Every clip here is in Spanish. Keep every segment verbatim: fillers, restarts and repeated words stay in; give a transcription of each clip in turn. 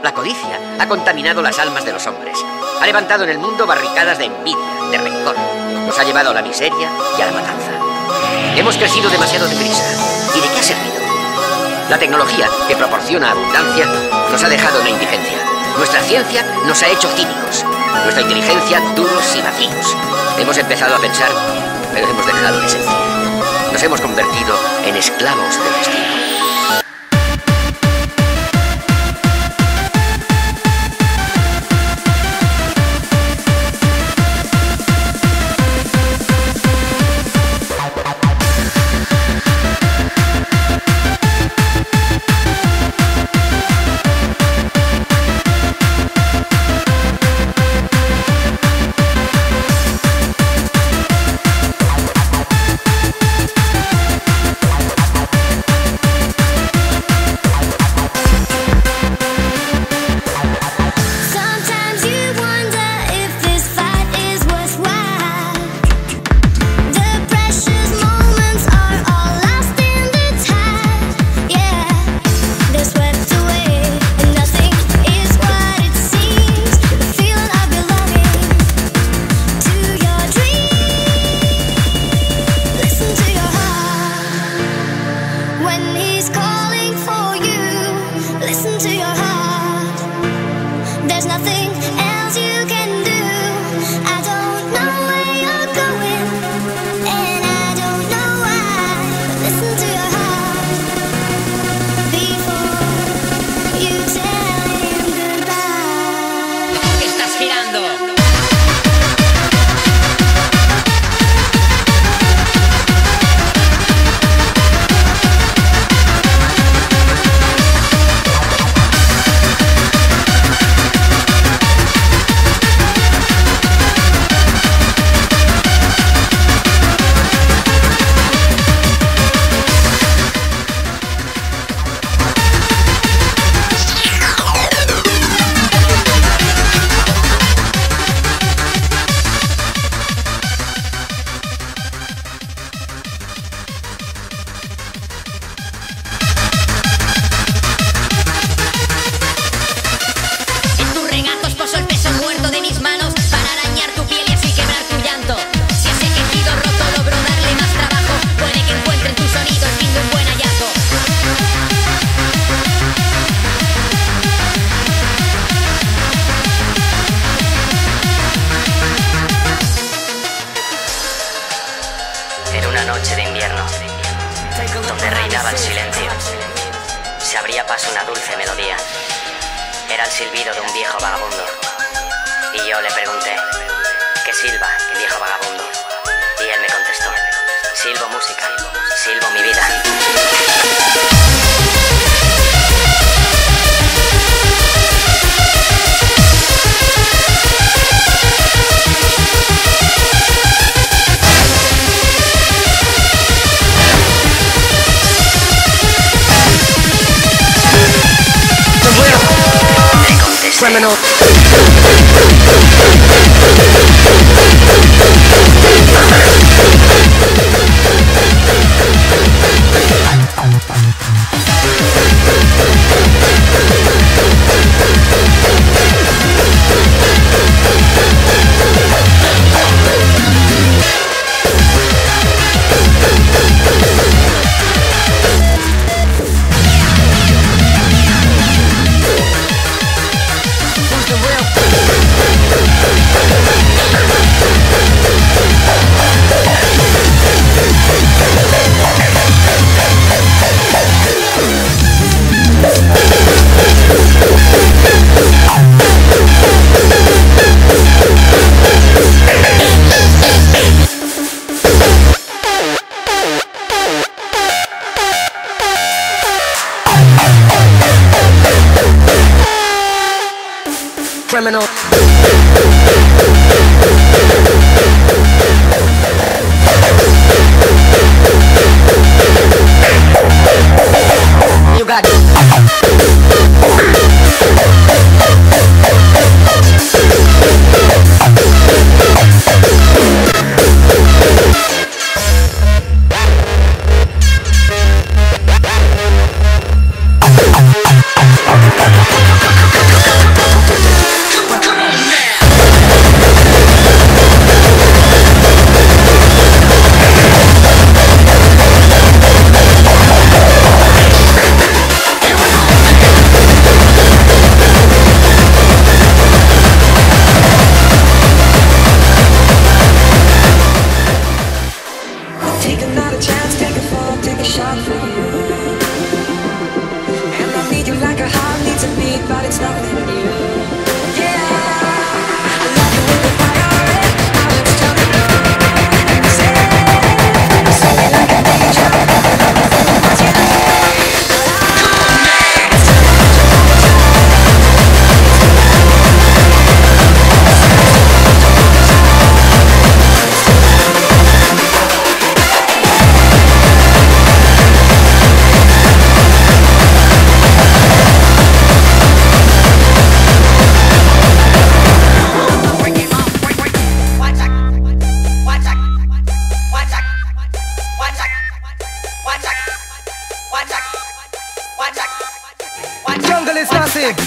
La codicia ha contaminado las almas de los hombres. Ha levantado en el mundo barricadas de envidia, de rencor. Nos ha llevado a la miseria y a la matanza. Hemos crecido demasiado deprisa. ¿Y de qué ha servido? La tecnología, que proporciona abundancia, nos ha dejado en la indigencia. Nuestra ciencia nos ha hecho cínicos. Nuestra inteligencia duros y vacíos. Hemos empezado a pensar, pero hemos dejado de sentir. Nos hemos convertido en esclavos del destino. Noche de invierno, donde reinaba el silencio, se abría paso una dulce melodía. Era el silbido de un viejo vagabundo. Y yo le pregunté, ¿qué silba el viejo vagabundo? Y él me contestó, silbo música, silbo mi vida. Criminal. Criminal. You got it. massive.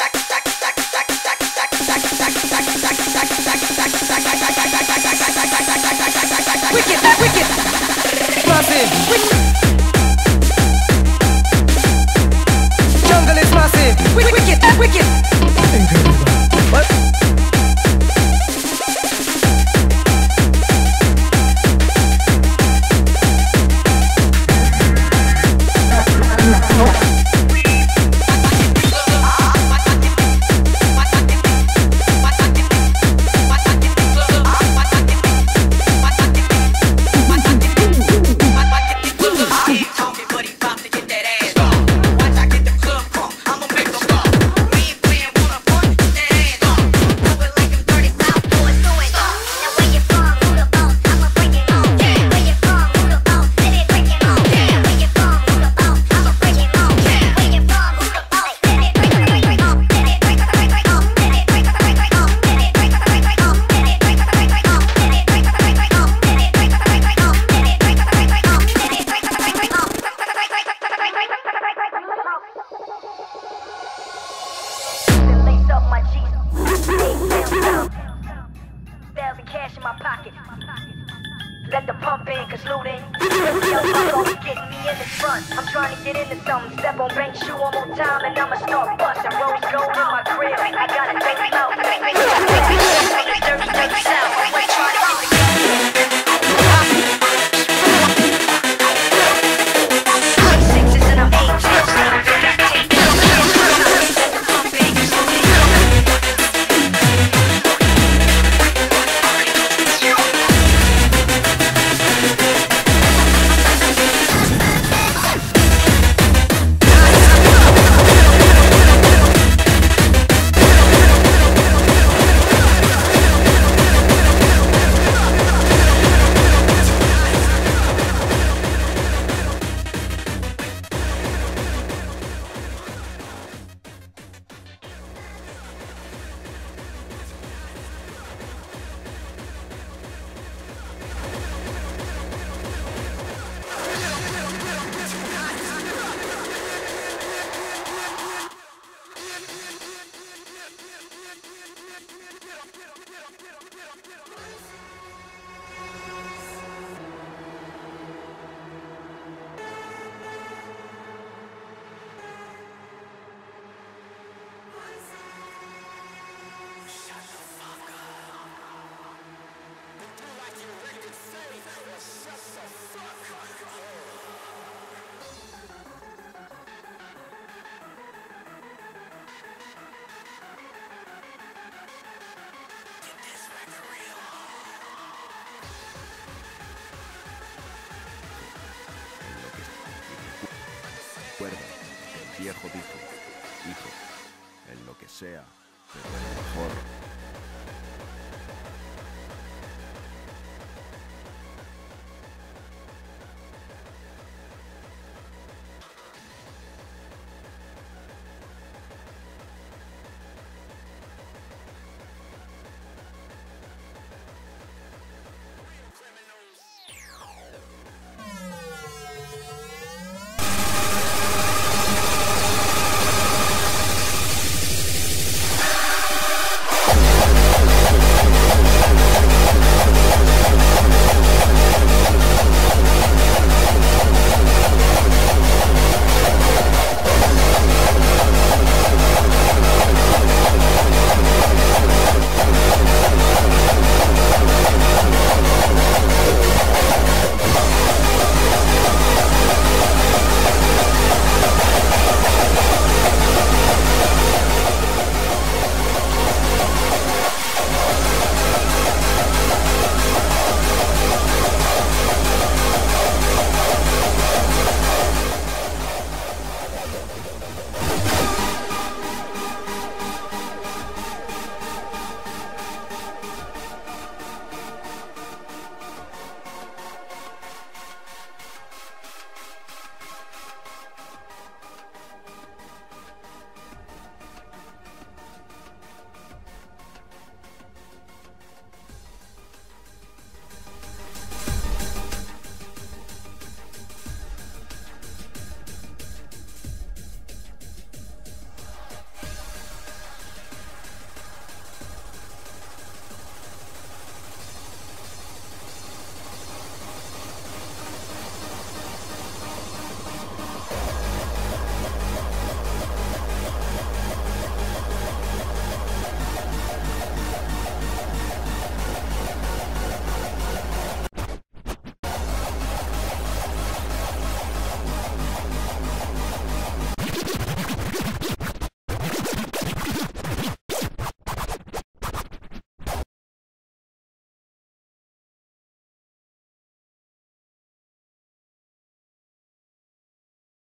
Wicked, wicked, massive. Jungle is massive. Wicked, wicked. Incredible. What? Let the pump in, cause looting. Yo, I'm gonna get me in the front. I'm trying to get into something. Step on bank shoe one more time, and I'ma start busting. Rose gold in my crib. I got a dirty mouth. Dirty, dirty south. We trying to get the sixes and I'm eight. Recuerda, el viejo dijo, hijo, en lo que sea, pero en lo mejor.